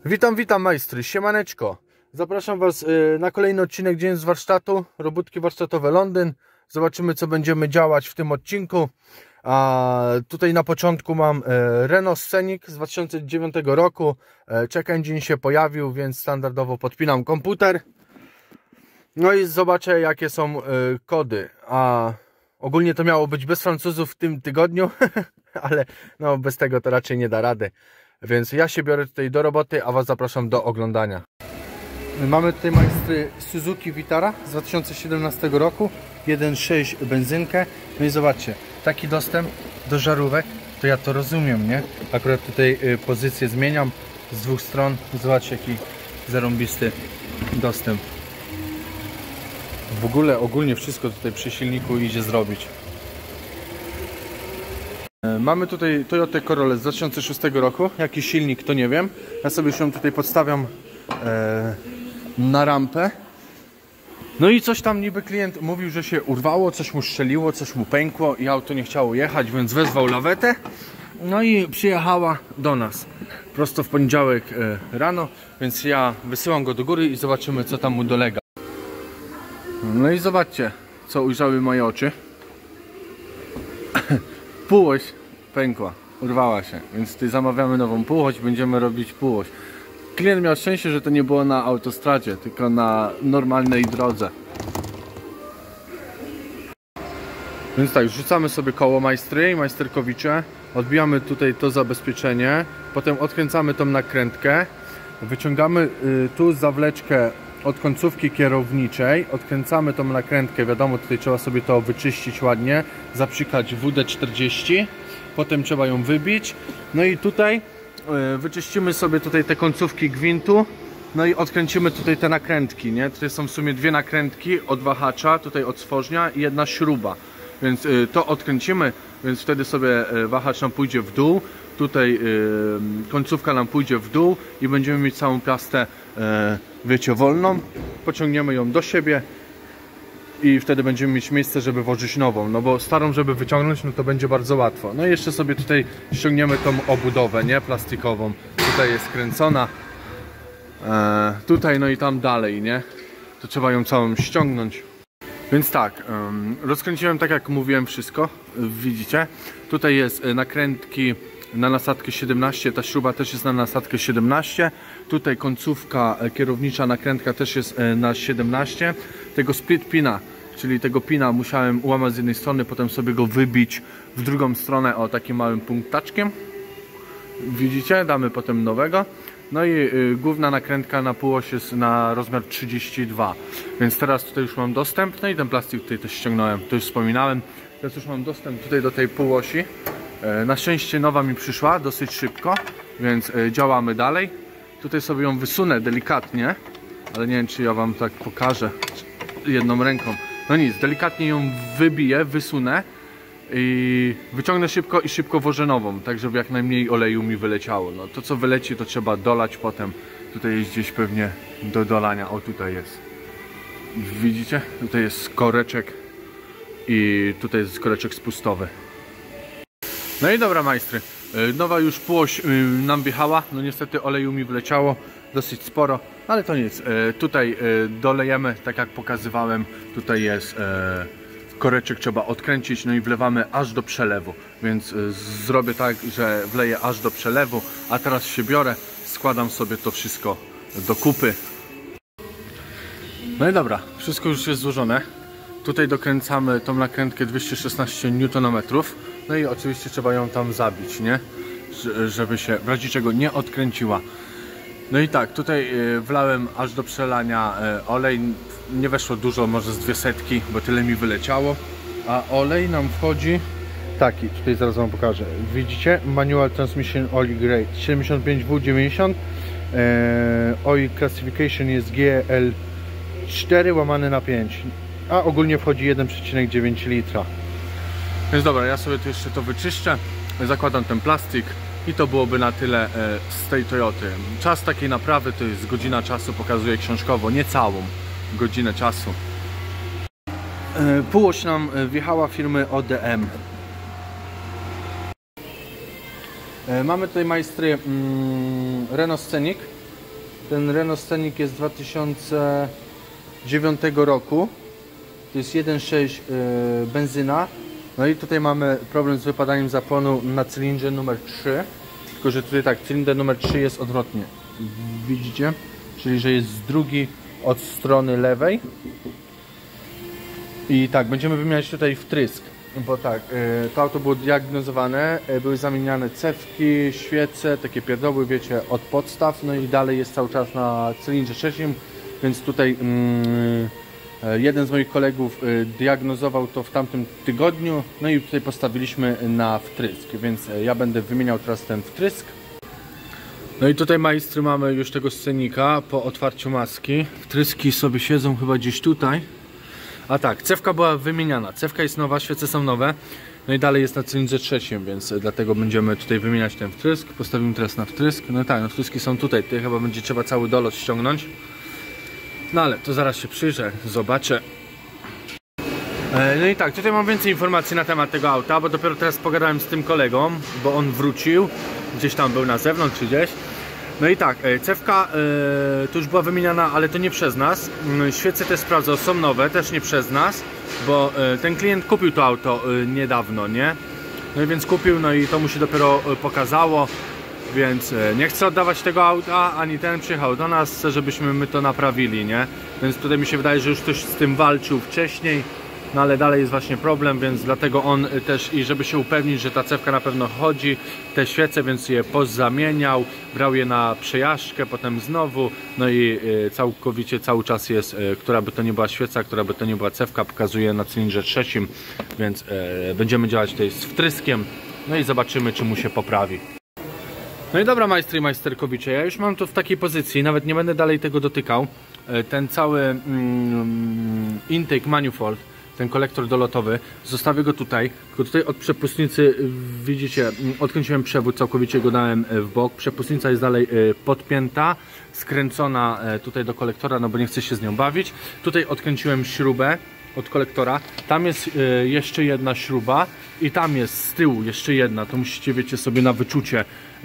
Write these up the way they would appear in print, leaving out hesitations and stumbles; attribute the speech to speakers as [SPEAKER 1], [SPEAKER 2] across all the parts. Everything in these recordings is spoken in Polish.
[SPEAKER 1] Witam majstry, siemaneczko. Zapraszam Was na kolejny odcinek Dzień z warsztatu, robótki warsztatowe Londyn. Zobaczymy, co będziemy działać w tym odcinku. Tutaj na początku mam Renault Scenic z 2009 roku. Check engine się pojawił, więc standardowo podpinam komputer. No i zobaczę, jakie są kody. Ogólnie to miało być bez Francuzów w tym tygodniu, ale no bez tego to raczej nie da rady. Więc ja się biorę tutaj do roboty, a Was zapraszam do oglądania. Mamy tutaj majstry Suzuki Vitara z 2017 roku, 1.6 benzynkę. No i zobaczcie, taki dostęp do żarówek, to ja to rozumiem, nie? Akurat tutaj pozycję zmieniam z dwóch stron. Zobaczcie, jaki zarąbisty dostęp. W ogóle ogólnie wszystko tutaj przy silniku idzie zrobić. Mamy tutaj Toyota Corolla z 2006 roku. Jaki silnik, to nie wiem. Ja sobie się tutaj podstawiam na rampę. No i coś tam niby klient mówił, że się urwało, coś mu strzeliło, coś mu pękło i auto nie chciało jechać, więc wezwał lawetę. No i przyjechała do nas prosto w poniedziałek rano, więc ja wysyłam go do góry i zobaczymy, co tam mu dolega. No i zobaczcie, co ujrzały moje oczy. Półoś pękła, urwała się, więc tutaj zamawiamy nową półoś, będziemy robić półoś. Klient miał szczęście, że to nie było na autostradzie, tylko na normalnej drodze. Więc tak, rzucamy sobie koło majstry i majsterkowicze, odbijamy tutaj to zabezpieczenie, potem odkręcamy tą nakrętkę, wyciągamy tu zawleczkę od końcówki kierowniczej, odkręcamy tą nakrętkę, wiadomo, tutaj trzeba sobie to wyczyścić ładnie, zapsikać WD-40, potem trzeba ją wybić, no i tutaj wyczyścimy sobie tutaj te końcówki gwintu, no i odkręcimy tutaj te nakrętki, nie? Tutaj są w sumie dwie nakrętki od wahacza, tutaj od stworznia i jedna śruba, więc to odkręcimy, więc wtedy sobie wahacz nam pójdzie w dół, tutaj końcówka nam pójdzie w dół i będziemy mieć całą piastę, wiecie, wolną. Pociągniemy ją do siebie i wtedy będziemy mieć miejsce, żeby włożyć nową, no bo starą, żeby wyciągnąć, no to będzie bardzo łatwo. No i jeszcze sobie tutaj ściągniemy tą obudowę, nie, plastikową. Tutaj jest kręcona, tutaj, no i tam dalej, nie, to trzeba ją całą ściągnąć. Więc tak, rozkręciłem tak jak mówiłem wszystko, widzicie, tutaj jest nakrętki na nasadkę 17, ta śruba też jest na nasadkę 17, tutaj końcówka kierownicza, nakrętka też jest na 17, tego split pina, czyli tego pina musiałem ułamać z jednej strony, potem sobie go wybić w drugą stronę o takim małym punktaczkiem, widzicie, damy potem nowego. No i główna nakrętka na półoś jest na rozmiar 32, więc teraz tutaj już mam dostęp, no i ten plastik tutaj też ściągnąłem, to już wspominałem, teraz już mam dostęp tutaj do tej półosi. Na szczęście nowa mi przyszła dosyć szybko, więc działamy dalej. Tutaj sobie ją wysunę delikatnie, ale nie wiem, czy ja Wam tak pokażę jedną ręką. No nic, delikatnie ją wybiję, wysunę i wyciągnę szybko i szybko włożę nową, tak żeby jak najmniej oleju mi wyleciało. No to co wyleci, to trzeba dolać potem. Tutaj jest gdzieś pewnie do dolania, o tutaj jest. Widzicie? Tutaj jest koreczek i tutaj jest koreczek spustowy. No i dobra majstry, nowa już półoś nam wjechała, no niestety oleju mi wleciało dosyć sporo, ale to nic, tutaj dolejemy, tak jak pokazywałem, tutaj jest koreczek, trzeba odkręcić, no i wlewamy aż do przelewu, więc zrobię tak, że wleję aż do przelewu, a teraz się biorę, składam sobie to wszystko do kupy. No i dobra, wszystko już jest złożone. Tutaj dokręcamy tą nakrętkę 216 Nm. No i oczywiście trzeba ją tam zabić, nie? Żeby się w razie czego nie odkręciła. No i tak, tutaj wlałem aż do przelania olej. Nie weszło dużo, może z 200, bo tyle mi wyleciało. A olej nam wchodzi taki, tutaj zaraz Wam pokażę. Widzicie? Manual Transmission Oil Grade 75W90. Oil Classification jest GL4/5. A ogólnie wchodzi 1,9 litra. Więc dobra, ja sobie tu jeszcze to wyczyszczę, zakładam ten plastik i to byłoby na tyle z tej Toyoty. Czas takiej naprawy to jest godzina czasu, pokazuję książkowo, nie całą godzinę czasu. Półoś nam wjechała firmy ODM. Mamy tutaj majstry Renault Scenic Ten Renault Scenic jest z 2009 roku. To jest 1.6 benzyna. No i tutaj mamy problem z wypadaniem zapłonu na cylindrze numer 3. Tylko że tutaj tak, cylinder numer 3 jest odwrotnie. Widzicie? Czyli że jest drugi od strony lewej. I tak, będziemy wymieniać tutaj wtrysk. Bo tak, to auto było diagnozowane, były zamieniane cewki, świece, takie pierdoły, wiecie, od podstaw. No i dalej jest cały czas na cylindrze trzecim, więc tutaj jeden z moich kolegów diagnozował to w tamtym tygodniu. No i tutaj postawiliśmy na wtrysk, więc ja będę wymieniał teraz ten wtrysk. No i tutaj majstry mamy już tego Scenika po otwarciu maski. Wtryski sobie siedzą chyba gdzieś tutaj. A tak, cewka była wymieniana, cewka jest nowa, świece są nowe. No i dalej jest na cylindrze trzecim, więc dlatego będziemy tutaj wymieniać ten wtrysk. Postawimy teraz na wtrysk. No tak, no wtryski są tutaj, tutaj chyba będzie trzeba cały dolot ściągnąć. No ale to zaraz się przyjrzę, zobaczę. No i tak, tutaj mam więcej informacji na temat tego auta, bo dopiero teraz pogadałem z tym kolegą, bo on wrócił, gdzieś tam był na zewnątrz czy gdzieś. No i tak, cewka to już była wymieniana, ale to nie przez nas. Świece też sprawdzał, są nowe, też nie przez nas, bo ten klient kupił to auto niedawno, nie? No i więc kupił, no i to mu się dopiero pokazało, więc nie chce oddawać tego auta, ani ten przyjechał do nas, chce, żebyśmy my to naprawili, nie? Więc tutaj mi się wydaje, że już ktoś z tym walczył wcześniej. No ale dalej jest właśnie problem, więc dlatego on też, i żeby się upewnić, że ta cewka na pewno chodzi, te świece, więc je pozamieniał, brał je na przejażdżkę, potem znowu, no i całkowicie cały czas jest, która by to nie była świeca, która by to nie była cewka, pokazuje na cylindrze trzecim, więc będziemy działać tutaj z wtryskiem, no i zobaczymy, czy mu się poprawi. No i dobra, majstry i majsterkowicze, ja już mam to w takiej pozycji, nawet nie będę dalej tego dotykał. Ten cały intake manifold, ten kolektor dolotowy, zostawię go tutaj, tylko tutaj od przepustnicy, widzicie, odkręciłem przewód, całkowicie go dałem w bok, przepustnica jest dalej podpięta, skręcona tutaj do kolektora, no bo nie chcę się z nią bawić. Tutaj odkręciłem śrubę od kolektora, tam jest jeszcze jedna śruba i tam jest z tyłu jeszcze jedna, to musicie, wiecie, sobie na wyczucie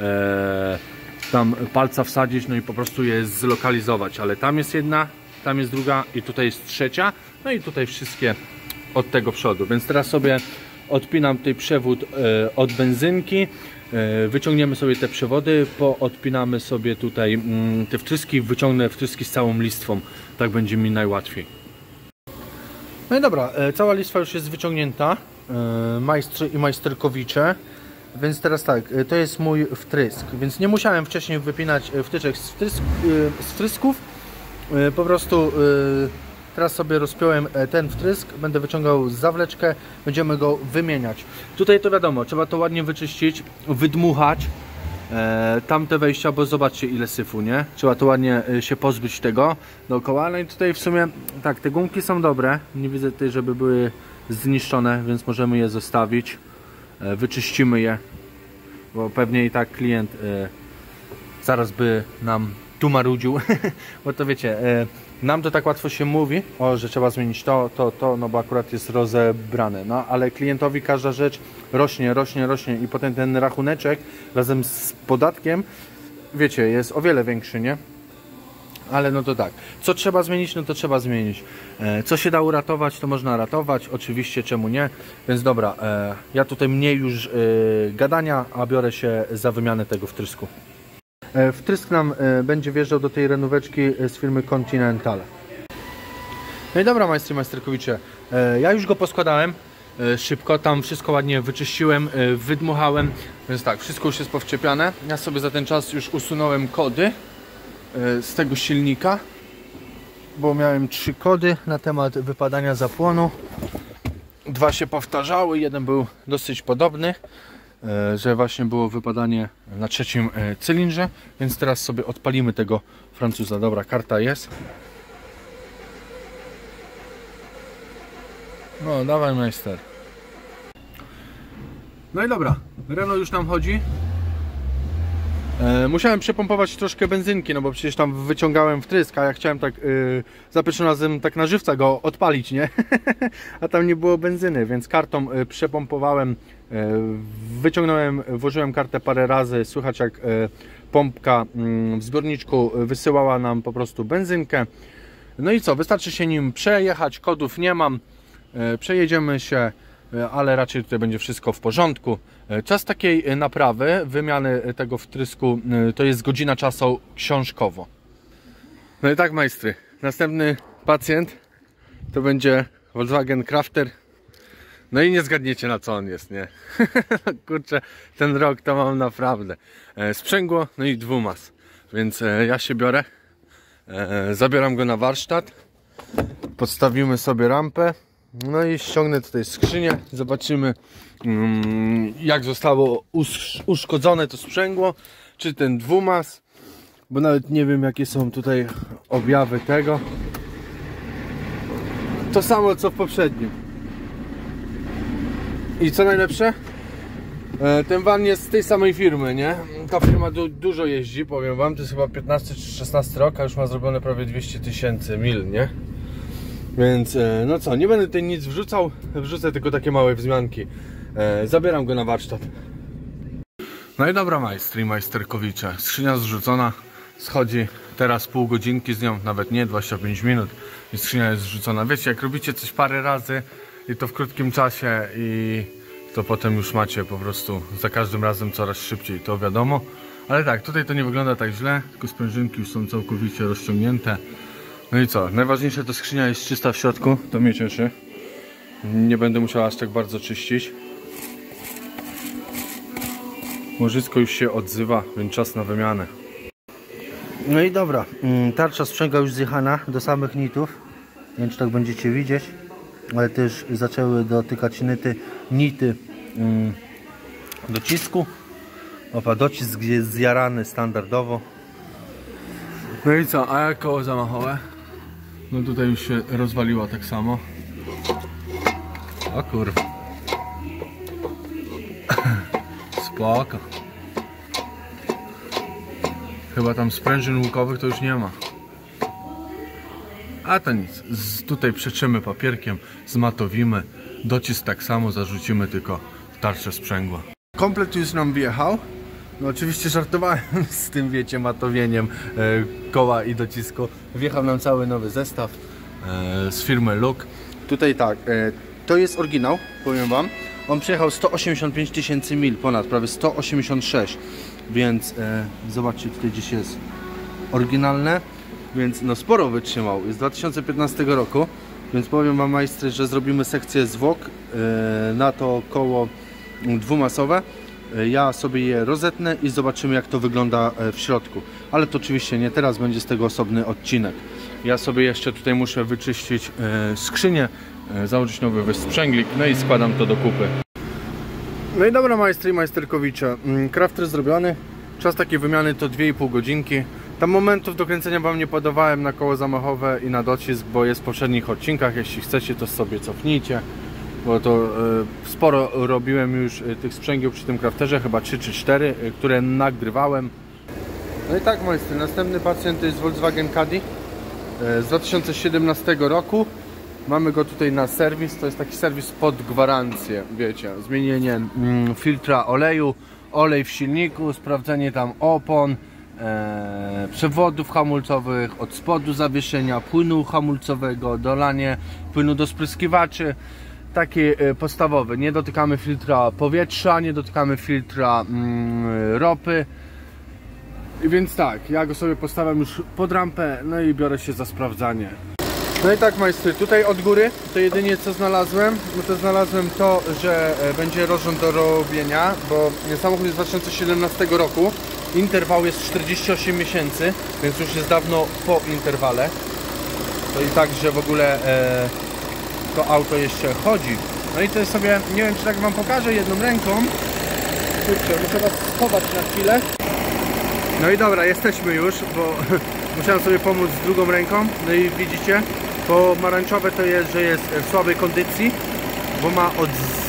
[SPEAKER 1] tam palca wsadzić, no i po prostu je zlokalizować, ale tam jest jedna, tam jest druga i tutaj jest trzecia, no i tutaj wszystkie od tego przodu, więc teraz sobie odpinam tutaj przewód od benzynki, wyciągniemy sobie te przewody, poodpinamy sobie tutaj te wtryski, wyciągnę wtryski z całą listwą, tak będzie mi najłatwiej. No i dobra, cała listwa już jest wyciągnięta, majstrzy i majsterkowicze, więc teraz tak, to jest mój wtrysk, więc nie musiałem wcześniej wypinać wtyczek z wtrysków, po prostu teraz sobie rozpiąłem ten wtrysk, będę wyciągał zawleczkę, będziemy go wymieniać. Tutaj to wiadomo, trzeba to ładnie wyczyścić, wydmuchać tamte wejścia, bo zobaczcie ile syfu, nie? Trzeba to ładnie się pozbyć tego dookoła. No i tutaj w sumie tak, te gumki są dobre, nie widzę tutaj, żeby były zniszczone, więc możemy je zostawić. Wyczyścimy je, bo pewnie i tak klient zaraz by nam tu marudził, bo to wiecie, nam to tak łatwo się mówi, że trzeba zmienić to, no bo akurat jest rozebrane, no ale klientowi każda rzecz rośnie i potem ten rachuneczek razem z podatkiem, wiecie, jest o wiele większy, nie? Ale no to tak, co trzeba zmienić, no to trzeba zmienić. Co się da uratować, to można ratować, oczywiście, czemu nie. Więc dobra, ja tutaj mniej już gadania, a biorę się za wymianę tego wtrysku. Wtrysk nam będzie wjeżdżał do tej renóweczki z firmy Continental. No i dobra, majstry, majsterkowicze, ja już go poskładałem szybko, tam wszystko ładnie wyczyściłem, wydmuchałem, więc tak, wszystko już jest powczepiane. Ja sobie za ten czas już usunąłem kody z tego silnika, bo miałem 3 kody na temat wypadania zapłonu. 2 się powtarzały, jeden był dosyć podobny, że właśnie było wypadanie na trzecim cylindrze, więc teraz sobie odpalimy tego Francuza. Dobra, karta jest. No, dawaj, majster. No i dobra, Renault już nam chodzi. Musiałem przepompować troszkę benzynki, no bo przecież tam wyciągałem wtrysk, a ja chciałem tak za pierwszym razem tak na żywca go odpalić, nie? A tam nie było benzyny, więc kartą przepompowałem, wyciągnąłem, włożyłem kartę parę razy, słychać jak pompka w zbiorniczku wysyłała nam po prostu benzynkę. No i co, wystarczy się nim przejechać, kodów nie mam, przejedziemy się, ale raczej tutaj będzie wszystko w porządku. Czas takiej naprawy, wymiany tego wtrysku to jest godzina czasu książkowo. No i tak, majstry, następny pacjent to będzie Volkswagen Crafter. No i nie zgadniecie, na co on jest, nie? Kurczę, ten rok to mam naprawdę sprzęgło, no i dwumas. Więc ja się biorę, zabieram go na warsztat, podstawimy sobie rampę, no i ściągnę tutaj skrzynię, zobaczymy jak zostało uszkodzone to sprzęgło, czy ten dwumas, bo nawet nie wiem, jakie są tutaj objawy tego. To samo co w poprzednim. I co najlepsze, ten van jest z tej samej firmy, nie? Ta firma dużo jeździ, powiem wam, to jest chyba 15 czy 16 rok, a już ma zrobione prawie 200 000 mil, nie? Więc no co, nie będę tutaj nic wrzucał, wrzucę tylko takie małe wzmianki. Zabieram go na warsztat. No i dobra, majstry i majsterkowicze, skrzynia zrzucona, schodzi teraz pół godzinki z nią, nawet nie, 25 minut i skrzynia jest zrzucona. Wiecie, jak robicie coś parę razy i to w krótkim czasie, i to potem już macie po prostu za każdym razem coraz szybciej, to wiadomo. Ale tak, tutaj to nie wygląda tak źle, tylko sprężynki już są całkowicie rozciągnięte. No i co, najważniejsze, to skrzynia jest czysta w środku, to mnie cieszy. Nie będę musiał aż tak bardzo czyścić. Łożysko już się odzywa, więc czas na wymianę.
[SPEAKER 2] No i dobra, tarcza sprzęgła już zjechana do samych nitów. Nie wiem, czy tak będziecie widzieć, ale też zaczęły dotykać nity docisku. Opa, docisk jest zjarany standardowo.
[SPEAKER 1] No i co, a jak koło zamachowe? No tutaj już się rozwaliła tak samo. O kurwa. Spoko. Chyba tam sprężyn łukowych to już nie ma. A to nic, tutaj przeczymy papierkiem, zmatowimy, docisk tak samo zarzucimy tylko w tarczę sprzęgła. Komplet już nam wjechał. No oczywiście żartowałem z tym, wiecie, matowieniem koła i docisku. Wjechał nam cały nowy zestaw z firmy Look. Tutaj tak, to jest oryginał, powiem wam. On przejechał 185 000 mil, ponad, prawie 186. Więc zobaczcie, tutaj gdzieś jest oryginalne. Więc no sporo wytrzymał, jest z 2015 roku. Więc powiem wam, majstry, że zrobimy sekcję zwłok na to koło dwumasowe. Ja sobie je rozetnę i zobaczymy, jak to wygląda w środku. Ale to oczywiście nie teraz, będzie z tego osobny odcinek. Ja sobie jeszcze tutaj muszę wyczyścić skrzynię, założyć nowy wysprzęglik, no i składam to do kupy. No i dobra, majstry i majsterkowicze, crafter zrobiony. Czas takiej wymiany to 2,5 godzinki. Tam momentów do kręcenia wam nie podawałem na koło zamachowe i na docisk, bo jest w poprzednich odcinkach. Jeśli chcecie, to sobie cofnijcie, bo to sporo robiłem już tych sprzęgieł przy tym crafterze, chyba 3 czy 4, które nagrywałem. No i tak, majstry, następny pacjent to jest Volkswagen Caddy z 2017 roku. Mamy go tutaj na serwis, to jest taki serwis pod gwarancję, wiecie, zmienienie filtra oleju, olej w silniku, sprawdzenie tam opon, przewodów hamulcowych, od spodu zawieszenia, płynu hamulcowego, dolanie płynu do spryskiwaczy, takie podstawowe. Nie dotykamy filtra powietrza, nie dotykamy filtra ropy. Więc tak, ja go sobie postawiam już pod rampę, no i biorę się za sprawdzanie. No i tak, majstry, tutaj od góry to jedynie co znalazłem, no to znalazłem to, że będzie rozrząd do robienia, bo samochód jest z 2017 roku, interwał jest 48 miesięcy, więc już jest dawno po interwale. To i tak, że w ogóle to auto jeszcze chodzi. No i to sobie, nie wiem, czy tak wam pokażę jedną ręką. Kurczę, muszę was schować na chwilę. No i dobra, jesteśmy już, bo musiałem sobie pomóc z drugą ręką. No i widzicie, pomarańczowe to jest, że jest w słabej kondycji, bo ma od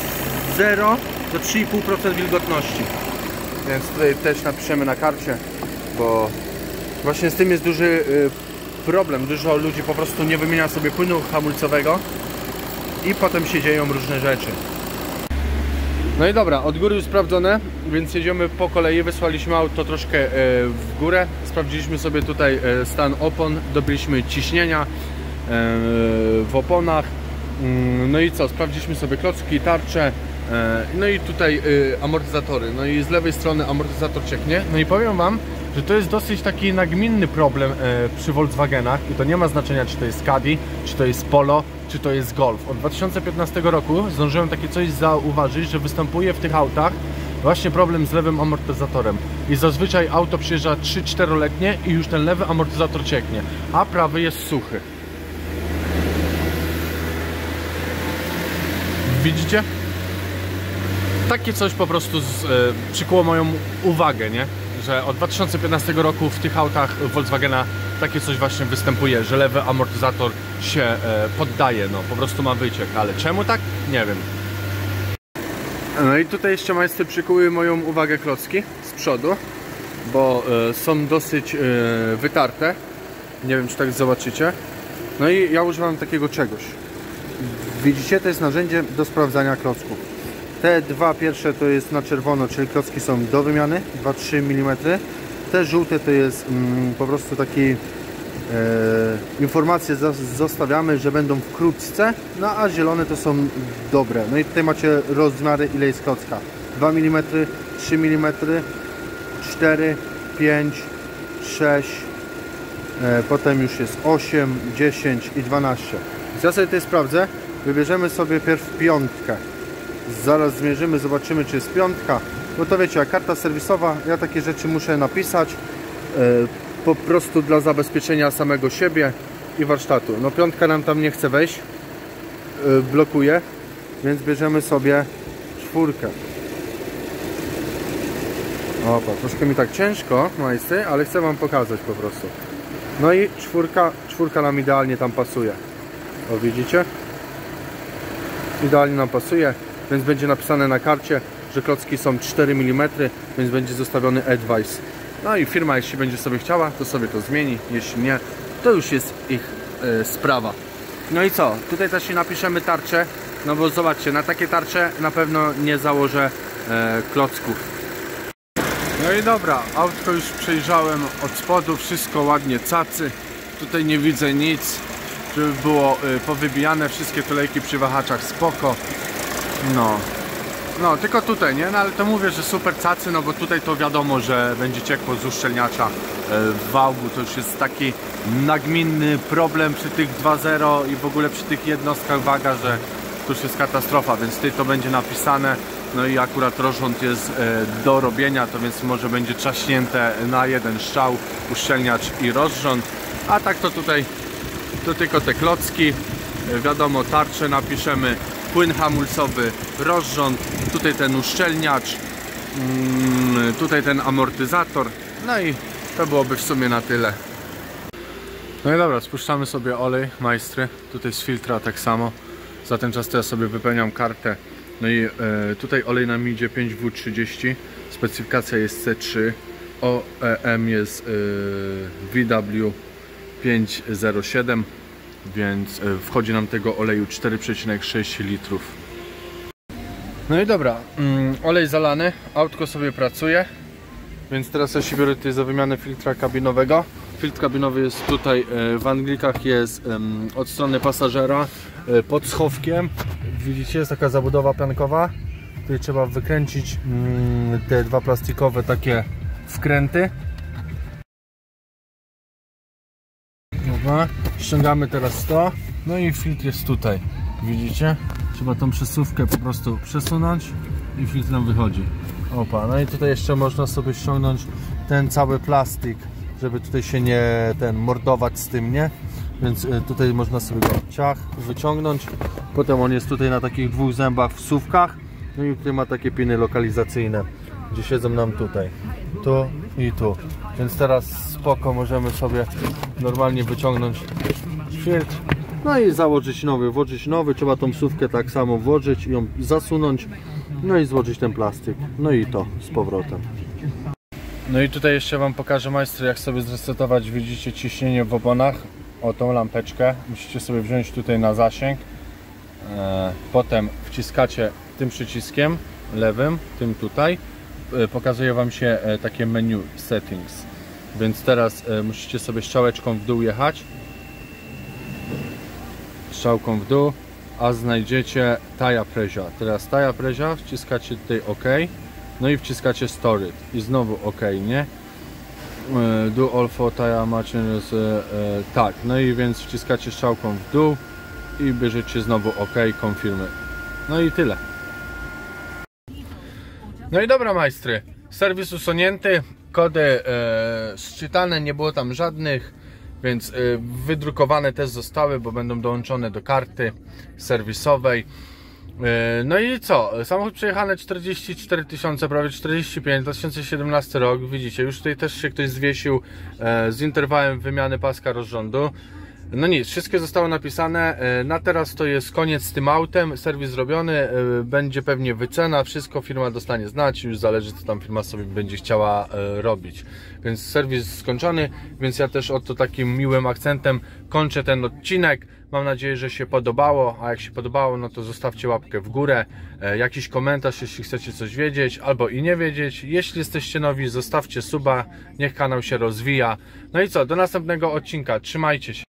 [SPEAKER 1] 0 do 3,5% wilgotności. Więc tutaj też napiszemy na karcie, bo właśnie z tym jest duży problem. Dużo ludzi po prostu nie wymienia sobie płynu hamulcowego i potem się dzieją różne rzeczy. No i dobra, od góry już sprawdzone, więc jedziemy po kolei. Wysłaliśmy auto troszkę w górę. Sprawdziliśmy sobie tutaj stan opon, dobiliśmy ciśnienia w oponach. No i co, sprawdziliśmy sobie klocki, tarcze, no i tutaj amortyzatory. No i z lewej strony amortyzator cieknie. No i powiem wam, że to jest dosyć taki nagminny problem przy Volkswagenach i to nie ma znaczenia, czy to jest Caddy, czy to jest Polo, czy to jest Golf. Od 2015 roku zdążyłem takie coś zauważyć, że występuje w tych autach właśnie problem z lewym amortyzatorem i zazwyczaj auto przyjeżdża 3-4-letnie i już ten lewy amortyzator cieknie, a prawy jest suchy. Widzicie? Takie coś po prostu przykuło moją uwagę, nie? Że od 2015 roku w tych autach Volkswagena takie coś właśnie występuje, że lewy amortyzator się poddaje, no po prostu ma wyciek, ale czemu tak? Nie wiem. No i tutaj jeszcze majstry przykuły moją uwagę klocki z przodu, bo są dosyć wytarte, nie wiem czy tak zobaczycie. No i ja używam takiego czegoś. Widzicie, to jest narzędzie do sprawdzania klocków. Te dwa pierwsze to jest na czerwono, czyli klocki są do wymiany, 2-3 mm. Te żółte to jest po prostu taki informacje zostawiamy, że będą wkrótce, no a zielone to są dobre. No i tutaj macie rozmiary, ile jest klocka. 2 mm, 3 mm, 4, 5, 6, potem już jest 8, 10 i 12. Więc ja sobie tutaj sprawdzę. Wybierzemy sobie pierw piątkę. Zaraz zmierzymy, zobaczymy czy jest piątka. Bo to wiecie, jak karta serwisowa, ja takie rzeczy muszę napisać po prostu dla zabezpieczenia samego siebie i warsztatu. No piątka nam tam nie chce wejść, blokuje, więc bierzemy sobie czwórkę. Opa, troszkę mi tak ciężko, majstry, ale chcę wam pokazać po prostu. No i czwórka nam idealnie tam pasuje. O, widzicie? Idealnie nam pasuje, więc będzie napisane na karcie, że klocki są 4 mm, więc będzie zostawiony advice. No i firma, jeśli będzie sobie chciała, to sobie to zmieni, jeśli nie, to już jest ich sprawa. No i co? Tutaj też napiszemy tarczę, no bo zobaczcie, na takie tarcze na pewno nie założę klocków. No i dobra, autko już przejrzałem od spodu, wszystko ładnie cacy, tutaj nie widzę nic, żeby było powybijane, wszystkie tulejki przy wahaczach spoko. No, tylko tutaj, nie? No ale to mówię, że super cacy, no bo tutaj to wiadomo, że będzie ciekło z uszczelniacza w wałgu. To już jest taki nagminny problem przy tych 2.0 i w ogóle przy tych jednostkach waga, że to już jest katastrofa, więc tutaj to będzie napisane. No i akurat rozrząd jest do robienia, to więc może będzie trzaśnięte na jeden strzał, uszczelniacz i rozrząd. A tak to tutaj to tylko te klocki, wiadomo, tarczę napiszemy, płyn hamulcowy, rozrząd, tutaj ten uszczelniacz, tutaj ten amortyzator, no i to byłoby w sumie na tyle. No i dobra, spuszczamy sobie olej, majstry, tutaj z filtra tak samo, za ten czas to ja sobie wypełniam kartę, no i tutaj olej nam idzie 5W30, specyfikacja jest C3, OEM jest VW 507, więc wchodzi nam tego oleju 4,6 litrów. No i dobra, olej zalany, autko sobie pracuje, więc teraz ja się biorę tutaj za wymianę filtra kabinowego. Filtr kabinowy jest tutaj w Anglikach, jest od strony pasażera pod schowkiem. Widzicie, jest taka zabudowa piankowa. Tutaj trzeba wykręcić te dwa plastikowe takie wkręty. Dobra, ściągamy teraz to, no i filtr jest tutaj, widzicie? Trzeba tą przesuwkę po prostu przesunąć i filtr nam wychodzi. Opa, no i tutaj jeszcze można sobie ściągnąć ten cały plastik, żeby tutaj się nie mordować z tym, nie? Więc tutaj można sobie go ciach wyciągnąć. Potem on jest tutaj na takich dwóch zębach w wsówkach. No i tutaj ma takie piny lokalizacyjne, gdzie siedzą nam tutaj, tu i tu. Więc teraz spoko, możemy sobie normalnie wyciągnąć filtr. No i założyć nowy, włożyć nowy. Trzeba tą wsówkę tak samo włożyć, ją zasunąć. No i złożyć ten plastik. No i to z powrotem. No i tutaj jeszcze wam pokażę, majstry, jak sobie zresetować, widzicie, ciśnienie w oponach. O tą lampeczkę musicie sobie wziąć tutaj na zasięg, potem wciskacie tym przyciskiem lewym, tym tutaj, pokazuje Wam się takie menu settings. Więc teraz musicie sobie strzałeczką w dół jechać. Strzałką w dół, a znajdziecie Tire Pressure. Teraz Tire Pressure, wciskacie tutaj OK. No i wciskacie Storage. I znowu OK, nie? Do all for tire machines, tak, no i więc wciskacie strzałką w dół i bierzecie znowu OK, confirmy. No i tyle. No i dobra, majstry, serwis usunięty, kody sczytane, nie było tam żadnych, więc wydrukowane też zostały, bo będą dołączone do karty serwisowej. No i co? Samochód przejechany 44 000, prawie 45, 2017 rok, widzicie, już tutaj też się ktoś zwiesił z interwałem wymiany paska rozrządu. No nic, wszystkie zostało napisane, na teraz to jest koniec z tym autem, serwis zrobiony, będzie pewnie wycena, wszystko firma dostanie znać, już zależy co tam firma sobie będzie chciała robić. Więc serwis skończony, więc ja też oto takim miłym akcentem kończę ten odcinek. Mam nadzieję, że się podobało, a jak się podobało, no to zostawcie łapkę w górę, jakiś komentarz, jeśli chcecie coś wiedzieć, albo i nie wiedzieć. Jeśli jesteście nowi, zostawcie suba, niech kanał się rozwija. No i co, do następnego odcinka, trzymajcie się.